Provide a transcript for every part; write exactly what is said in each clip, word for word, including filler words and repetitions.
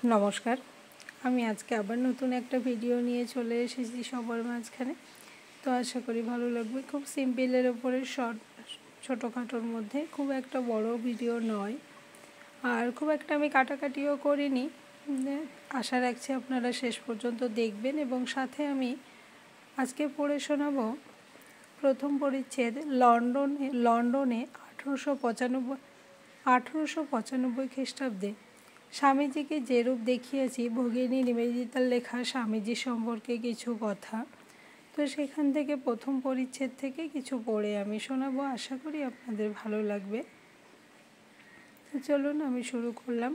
নমস্কার, আমি আজকে আবার নতুন একটা ভিডিও নিয়ে চলে এসেছি সবার মাঝখানে। তো আশা করি ভালো লাগবে। খুব সিম্পলের ওপরে শর্ট ছোটোখাটোর মধ্যে, খুব একটা বড় ভিডিও নয়, আর খুব একটা আমি কাটাকাটিও করিনি। আশা রাখছি আপনারা শেষ পর্যন্ত দেখবেন। এবং সাথে আমি আজকে পড়ে শোনাবো প্রথম পরিচ্ছেদ লন্ডনে লন্ডনে আঠেরোশো পঁচানব্বই আঠেরোশো পঁচানব্বই খ্রিস্টাব্দে স্বামীজিকে যে রূপ দেখিয়েছি, ভগিনী নিবেদিতার লেখা স্বামীজি সম্পর্কে কিছু কথা। তো সেখান থেকে প্রথম পরিচ্ছেদ থেকে কিছু পড়ে আমি শোনাবো। আশা করি আপনাদের ভালো লাগবে। তো চলুন আমি শুরু করলাম।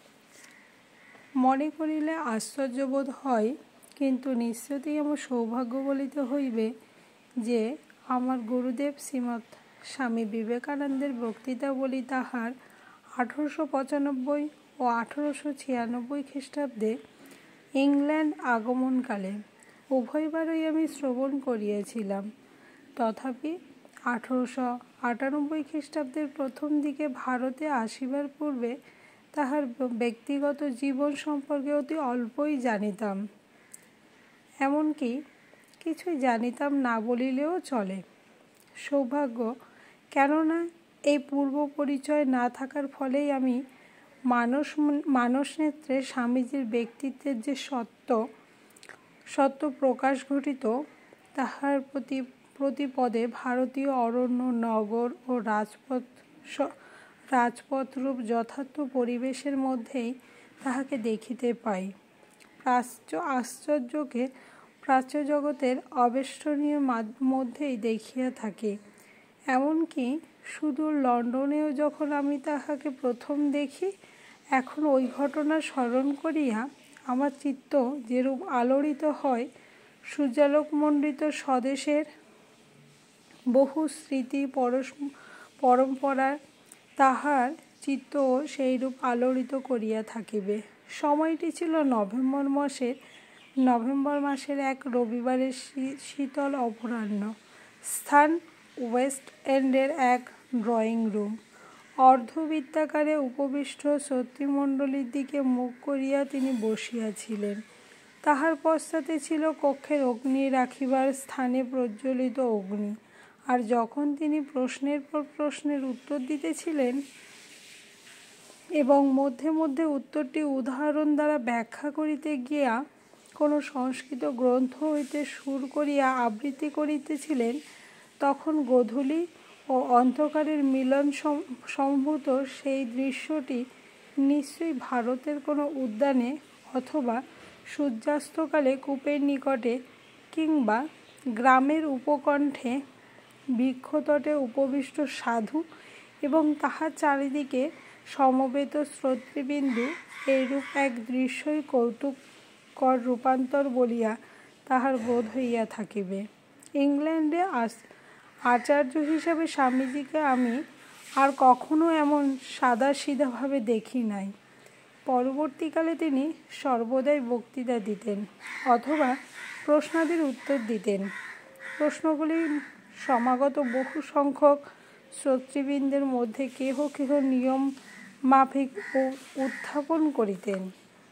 মনে করিলে আশ্চর্যবোধ হয়, কিন্তু নিশ্চয়ই আমার সৌভাগ্য বলিতে হইবে যে আমার গুরুদেব শ্রীমৎ স্বামী বিবেকানন্দের বক্তৃতাবলী তাহার আঠেরোশো পঁচানব্বই ও আঠেরোশো ছিয়ানব্বই খ্রিস্টাব্দে ইংল্যান্ড আগমনকালে উভয়বারই আমি শ্রবণ করিয়াছিলাম। তথাপি আঠেরোশো আটানব্বই খ্রিস্টাব্দের প্রথম দিকে ভারতে আসিবার পূর্বে তাহার ব্যক্তিগত জীবন সম্পর্কে অতি অল্পই জানিতাম। এমনকি কিছুই জানিতাম না বলিলেও চলে। সৌভাগ্য, কেননা এই পূর্ব পরিচয় না থাকার ফলেই আমি মানস মানস নেত্রে স্বামীজির ব্যক্তিত্বের যে সত্য সত্য প্রকাশ ঘটিত, তাহার প্রতি প্রতিপদে ভারতীয় অরণ্য, নগর ও রাজপথ রাজপথরূপ যথার্থ পরিবেশের মধ্যেই তাহাকে দেখিতে পাই। প্রাচ্য আশ্চর্যকে প্রাচ্য জগতের অবেষ্টনীয় মধ্যেই দেখিয়া থাকি। এমনকি সুদূর লন্ডনেও যখন আমি তাহাকে প্রথম দেখি, এখন ওই ঘটনা স্মরণ করিয়া আমার চিত্ত যেরূপ আলোড়িত হয়, সূর্যালোকমণ্ডিত স্বদেশের বহু স্মৃতি পরশ পরম্পরার তাহার চিত্তও সেইরূপ আলোড়িত করিয়া থাকিবে। সময়টি ছিল নভেম্বর মাসের নভেম্বর মাসের এক রবিবারের শীতল অপরাহ্ন। স্থান ওয়েস্ট এন্ডের এক ড্রয়িং রুম। অর্ধবৃত্তাকারে উপবিষ্ট শ্রোতৃমণ্ডলীর দিকে মুখ করিয়া তিনি বসিয়াছিলেন। তাহার পশ্চাতে ছিল কক্ষের অগ্নি রাখিবার স্থানে প্রজ্বলিত অগ্নি। আর যখন তিনি প্রশ্নের পর প্রশ্নের উত্তর দিতেছিলেন এবং মধ্যে মধ্যে উত্তরটি উদাহরণ দ্বারা ব্যাখ্যা করিতে গিয়া কোনো সংস্কৃত গ্রন্থ হইতে সুর করিয়া আবৃত্তি করিতেছিলেন, তখন গোধূলি ও অন্ধকারের মিলন সম্ভূত সেই দৃশ্যটি নিশ্চয়ই ভারতের কোনো উদ্যানে অথবা সূর্যাস্তকালে কূপের নিকটে কিংবা গ্রামের উপকণ্ঠে বৃক্ষতটে উপবিষ্ট সাধু এবং তাহার চারিদিকে সমবেত শ্রোতৃবিন্দু এইরূপ এক দৃশ্যই কৌতুককর রূপান্তর বলিয়া তাহার বোধ হইয়া থাকিবে। ইংল্যান্ডে আচার্য হিসাবে স্বামীজিকে আমি আর কখনো এমন সাদাসিধাভাবে দেখি নাই। পরবর্তীকালে তিনি সর্বদাই বক্তৃতা দিতেন অথবা প্রশ্নাদির উত্তর দিতেন। প্রশ্নগুলি সমাগত বহু সংখ্যক শ্রোতৃবৃন্দের মধ্যে কেহ কেহ নিয়ম মাফিক উত্থাপন করিতেন।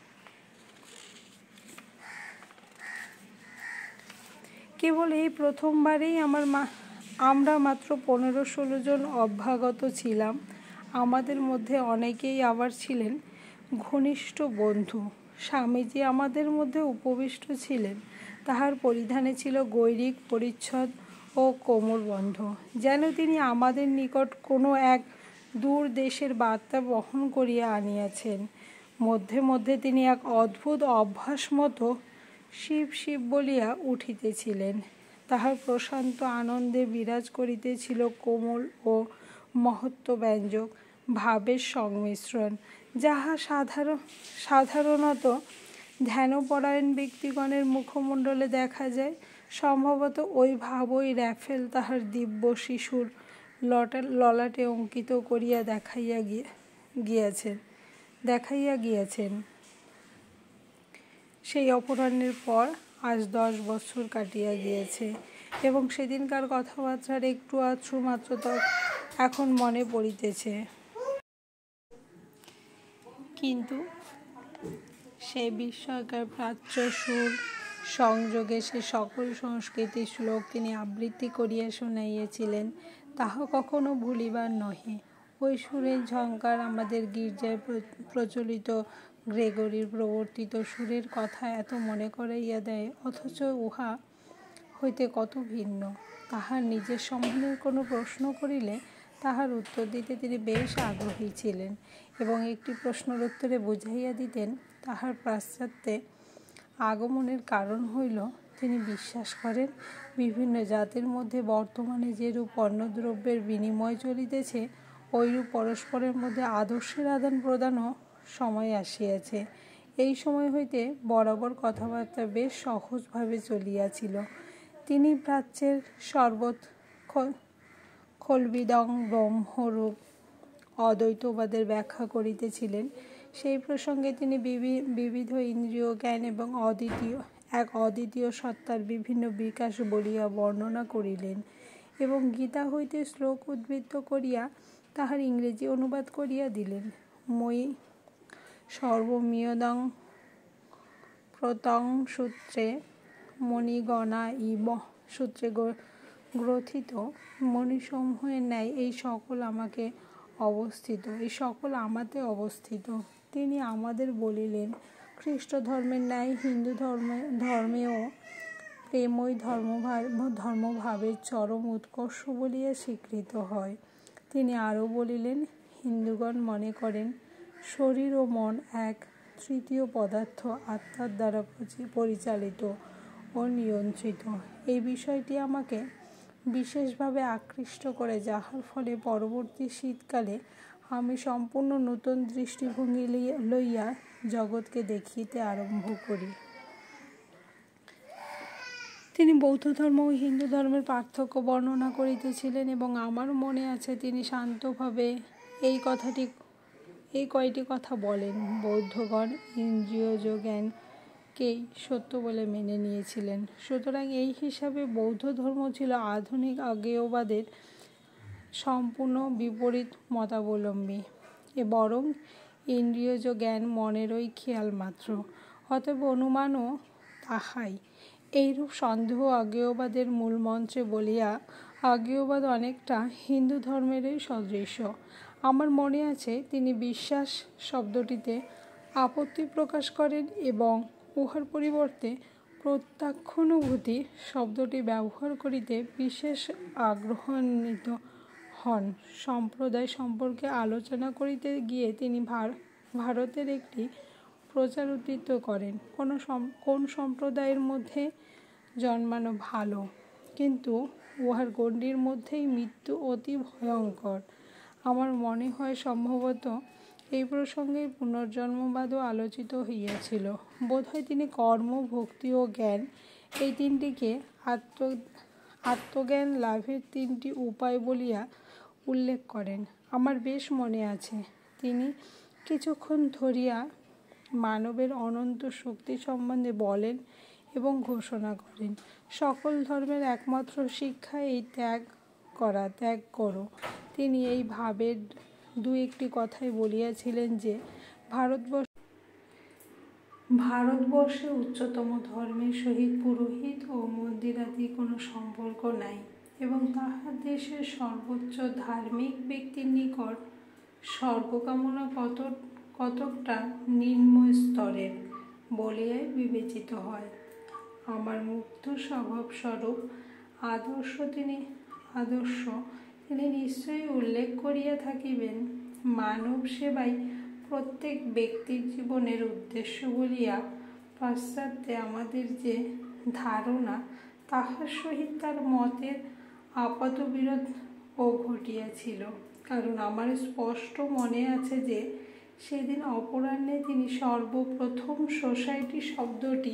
কেবল এই প্রথমবারেই আমার মা আমরা মাত্র পনেরো ষোলো জন অভ্যাগত ছিলাম। আমাদের মধ্যে অনেকেই আবার ছিলেন ঘনিষ্ঠ বন্ধু। স্বামীজি আমাদের মধ্যে উপবিষ্ট ছিলেন। তাহার পরিধানে ছিল গৈরিক পরিচ্ছদ ও কোমরবন্ধ, যেন তিনি আমাদের নিকট কোনো এক দূর দেশের বার্তা বহন করিয়া আনিয়াছেন। মধ্যে মধ্যে তিনি এক অদ্ভুত অভ্যাস মতো শিব শিব বলিয়া উঠিতেছিলেন। তাহার প্রশান্ত আনন্দে বিরাজ করিতেছিল কোমল ও মহত্ত্বব্যঞ্জক ভাবের সংমিশ্রণ, যাহা সাধারণ সাধারণত ধ্যানপরায়ণ ব্যক্তিগণের মুখমণ্ডলে দেখা যায়। সম্ভবত ওই ভাবই র্যাফেল তাহার দিব্য শিশুর ললাটে অঙ্কিত করিয়া দেখাইয়া গিয়াছেন দেখাইয়া গিয়াছেন সেই অপরাহ্নের পর আজ দশ বৎসর কাটিয়া গিয়াছে, এবং সেদিনকার কথাবার্তার একটু আধটু মাত্র এখন মনে পড়িতেছে। কিন্তু সেই বিস্ময়কর প্রাচ্য সুর সংযোগে সে সকল সংস্কৃতির শ্লোক তিনি আবৃত্তি করিয়া শুনাইয়াছিলেন, তাহা কখনো ভুলিবার নহে। ওই সুরের ঝঙ্কার আমাদের গির্জায় প্রচলিত গ্রেগরির প্রবর্তিত সুরের কথা এত মনে করাইয়া দেয়, অথচ উহা হইতে কত ভিন্ন। তাহার নিজের সম্বন্ধে কোনো প্রশ্ন করিলে তাহার উত্তর দিতে তিনি বেশ আগ্রহী ছিলেন এবং একটি প্রশ্নের উত্তরে বুঝাইয়া দিতেন তাহার পাশ্চাত্যে আগমনের কারণ হইল তিনি বিশ্বাস করেন বিভিন্ন জাতির মধ্যে বর্তমানে যেরূপ পণ্যদ্রব্যের বিনিময় চলিতেছে, ঐরূপ পরস্পরের মধ্যে আদর্শের আদান প্রদানও সময় আসিয়াছে। এই সময় হইতে বরাবর কথাবার্তা বেশ সহজভাবে চলিয়াছিল। তিনি প্রাচ্যের সর্বত খল্বিদং ব্রহ্মরূপ অদ্বৈতবাদের ব্যাখ্যা করিতেছিলেন। সেই প্রসঙ্গে তিনি বিবিধ ইন্দ্রিয় জ্ঞান এবং অদ্বিতীয় এক অদ্বিতীয় সত্তার বিভিন্ন বিকাশ বলিয়া বর্ণনা করিলেন এবং গীতা হইতে শ্লোক উদ্ধৃত করিয়া তাহার ইংরেজি অনুবাদ করিয়া দিলেন। মই সর্বমিয়দং প্রত্যং সূত্রে মণিগণা ইব সূত্রে গ্রথিত মণিসমূহের ন্যায় এই সকল আমাকে অবস্থিত এই সকল আমাতে অবস্থিত। তিনি আমাদের বলিলেন, খ্রিস্ট ধর্মের ন্যায় হিন্দু ধর্মে ধর্মেও প্রেমই ধর্মভাব ধর্মভাবের চরম উৎকর্ষ বলিয়া স্বীকৃত হয়। তিনি আরও বলিলেন, হিন্দুগণ মনে করেন শরীর ও মন এক তৃতীয় পদার্থ আত্মার দ্বারা পরিচালিত ও নিয়ন্ত্রিত। এই বিষয়টি আমাকে বিশেষভাবে আকৃষ্ট করে, যাহার ফলে পরবর্তী শীতকালে আমি সম্পূর্ণ নূতন দৃষ্টিভঙ্গি লইয়া জগৎকে দেখিতে আরম্ভ করি। তিনি বৌদ্ধ ধর্ম ও হিন্দু ধর্মের পার্থক্য বর্ণনা করিতেছিলেন এবং আমার মনে আছে তিনি শান্তভাবে এই কথাটি এই কয়টি কথা বলেন। বৌদ্ধগণ ইন্দ্রিয়জ জ্ঞানকেই সত্য বলে মেনে নিয়েছিলেন। সুতরাং এই হিসাবে বৌদ্ধ ধর্ম ছিল আধুনিক অজ্ঞেয়বাদের সম্পূর্ণ বিপরীত মতাবলম্বী, এ বরং ইন্দ্রিয়জ জ্ঞান মনেরই খেয়াল মাত্র। অতএব অনুমানও তাহাই। এইরূপ সন্দেহ অজ্ঞেয়বাদের মূলমন্ত্রে বলিয়া অজ্ঞেয়বাদ অনেকটা হিন্দু ধর্মেরই সদৃশ্য। আমার মনে আছে তিনি বিশ্বাস শব্দটিতে আপত্তি প্রকাশ করেন এবং উহার পরিবর্তে প্রত্যক্ষানুভূতি শব্দটি ব্যবহার করিতে বিশেষ আগ্রহান্বিত হন। সম্প্রদায় সম্পর্কে আলোচনা করিতে গিয়ে তিনি ভারতের একটি প্রচার উদ্ধৃত করেন, কোন কোন সম্প্রদায়ের মধ্যে জন্মানো ভালো, কিন্তু উহার গণ্ডির মধ্যেই মৃত্যু অতি ভয়ঙ্কর। আমার মনে হয় সম্ভবত এই প্রসঙ্গে পুনর্জন্মবাদও আলোচিত হইয়াছিল। বোধহয় তিনি কর্ম, ভক্তি ও জ্ঞান এই তিনটিকে আত্ম আত্মজ্ঞান লাভের তিনটি উপায় বলিয়া উল্লেখ করেন। আমার বেশ মনে আছে তিনি কিছুক্ষণ ধরিয়া মানবের অনন্ত শক্তি সম্বন্ধে বলেন এবং ঘোষণা করেন, সকল ধর্মের একমাত্র শিক্ষা এই ত্যাগ করা ত্যাগ করো। তিনি এই ভাবের দু একটি কথাই বলিয়াছিলেন যে ভারতবর্ষ ভারতবর্ষে উচ্চতম ধর্মের সহিত পুরোহিত ও মন্দিরাদি কোনো সম্পর্ক নাই এবং তাহার দেশের সর্বোচ্চ ধার্মিক ব্যক্তির নিকট স্বর্গকামনা কত কতকটা নিম্ন স্তরের বলিয়াই বিবেচিত হয়। আমার মুক্ত স্বভাবস্বরূপ আদর্শ তিনি আদর্শ তিনি নিশ্চয়ই উল্লেখ করিয়া থাকিবেন। মানব সেবাই প্রত্যেক ব্যক্তির জীবনের উদ্দেশ্য বলিয়া পাশ্চাত্যে আমাদের যে ধারণা, তাহার সহিত তার মতের আপাত বিরোধ ও ঘটিয়াছিল। কারণ আমার স্পষ্ট মনে আছে যে সেদিন অপরাহ্নে তিনি সর্বপ্রথম সোসাইটি শব্দটি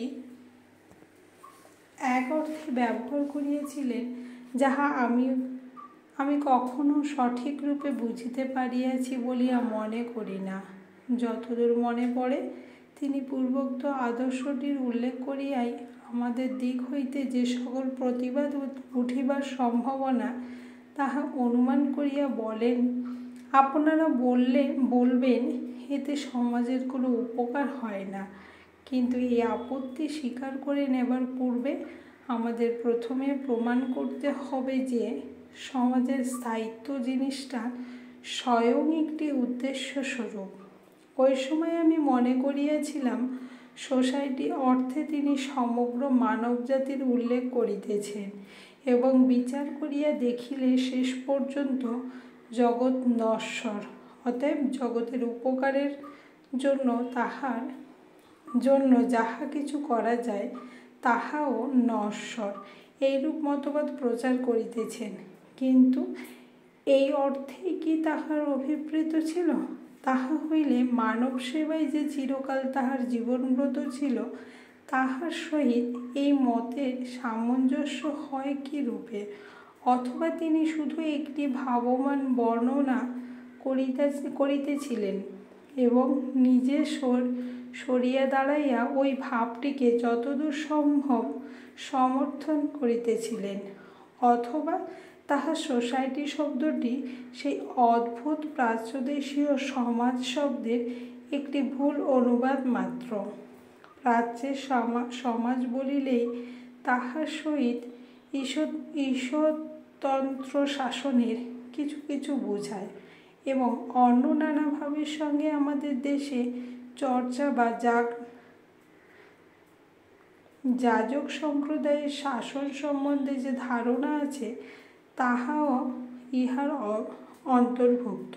এক অর্থে ব্যবহার করিয়াছিলেন, যাহা আমি আমি কখনো সঠিক রূপে বুঝিতে পারিয়াছি বলিয়া মনে করি না। যতদূর মনে পড়ে তিনি পূর্বোক্ত আদর্শটির উল্লেখ করিয়াই আমাদের দিক হইতে যে সকল প্রতিবাদ উঠিবার সম্ভাবনা তাহা অনুমান করিয়া বলেন, আপনারা বললে বলবেন এতে সমাজের কোনো উপকার হয় না, কিন্তু এই আপত্তি স্বীকার করে নেবার পূর্বে আমাদের প্রথমে প্রমাণ করতে হবে যে সমাজের স্থায়িত্ব জিনিসটা স্বয়ং একটি উদ্দেশ্য স্বরূপ। ওই সময় আমি মনে করিয়াছিলাম সোসাইটি অর্থে তিনি সমগ্র মানবজাতির উল্লেখ করিতেছেন এবং বিচার করিয়া দেখিলে শেষ পর্যন্ত জগৎ নশ্বর, অতএব জগতের উপকারের জন্য তাহার জন্য যাহা কিছু করা যায় তাহাও নশ্বর, এইরূপ মতবাদ প্রচার করিতেছেন। কিন্তু এই অর্থেই কি তাহার অভিপ্রেত ছিল? তাহা হইলে মানব সেবায় যে চিরকাল তাহার জীবনব্রত ছিল, তাহার সহিত এই মতের সামঞ্জস্য হয় কি রূপে? অথবা তিনি শুধু একটি ভাবমান বর্ণনা করিতে করিতেছিলেন এবং নিজে সরিয়া দাঁড়াইয়া ওই ভাবটিকে যতদূর সম্ভব সমর্থন করিতেছিলেন, অথবা তাহার সোসাইটি শব্দটি সেই অদ্ভুত প্রাচ্যদেশীয় সমাজ শব্দের একটি ভুল অনুবাদ মাত্র। প্রাচ্যের সমাজ বলিলেই তাহার সহিত ঈশ্বরতন্ত্র শাসনের কিছু কিছু বোঝায় এবং অন্য নানা ভাবের সঙ্গে আমাদের দেশে চর্চা বা যাগ যাজক সম্প্রদায়ের শাসন সম্বন্ধে যে ধারণা আছে তাহাও ইহার অন্তর্ভুক্ত।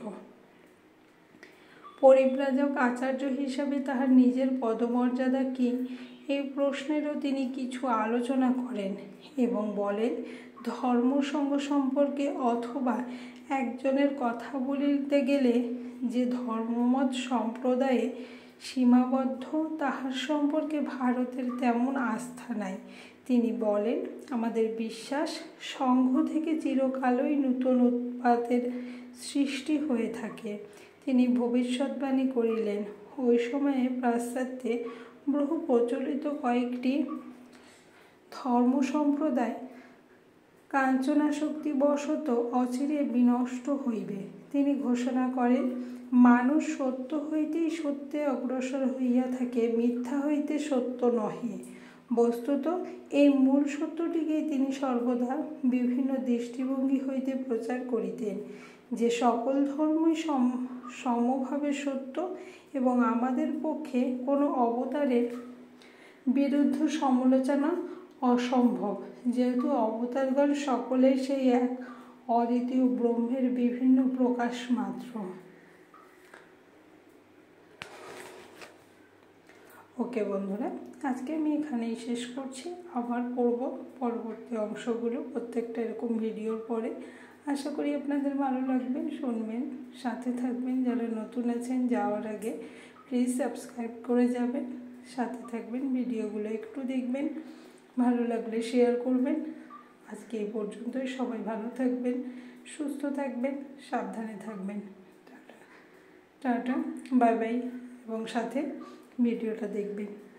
পরিব্রাজক আচার্য হিসাবে তাহার নিজের পদমর্যাদা কি, এই প্রশ্নেরও তিনি কিছু আলোচনা করেন এবং বলেন, ধর্মসঙ্গ সম্পর্কে অথবা একজনের কথা বলিতে গেলে যে ধর্মমত সম্প্রদায়ে সীমাবদ্ধ তাহার সম্পর্কে ভারতের তেমন আস্থা নাই। তিনি বলেন, আমাদের বিশ্বাস সংঘ থেকে চিরকালই নূতন উৎপাতের সৃষ্টি হয়ে থাকে। তিনি ভবিষ্যৎবাণী করিলেন, ওই সময়ে পাশ্চাত্যে বহু প্রচলিত কয়েকটি ধর্ম সম্প্রদায় কাঞ্চনাসক্তিবশত অচিরে বিনষ্ট হইবে। তিনি ঘোষণা করেন, মানুষ সত্য হইতেই সত্যে অগ্রসর হইয়া থাকে, মিথ্যা হইতে সত্য নহে। বস্তুত এই মূল সত্যটিকেই তিনি সর্বদা বিভিন্ন দৃষ্টিভঙ্গি হইতে প্রচার করিতেন, যে সকল ধর্মই সমভাবে সত্য এবং আমাদের পক্ষে কোনো অবতারের বিরুদ্ধ সমালোচনা অসম্ভব, যেহেতু অবতারগণ সকলেই সেই এক অদ্বিতীয় ব্রহ্মের বিভিন্ন প্রকাশ মাত্র। ওকে বন্ধুরা, আজকে আমি এখানেই শেষ করছি। আবার পড়ব পরবর্তী অংশগুলো প্রত্যেকটা এরকম ভিডিওর পরে। আশা করি আপনাদের ভালো লাগবে, শুনবেন, সাথে থাকবেন। যারা নতুন আছেন যাওয়ার আগে প্লিজ সাবস্ক্রাইব করে যাবেন, সাথে থাকবেন, ভিডিওগুলো একটু দেখবেন, ভালো লাগলে শেয়ার করবেন। আজকে এই পর্যন্তই। সবাই ভালো থাকবেন, সুস্থ থাকবেন, সাবধানে থাকবেন। টাটা টাটা, বাই বাই, এবং সাথে ভিডিওটা দেখবেন।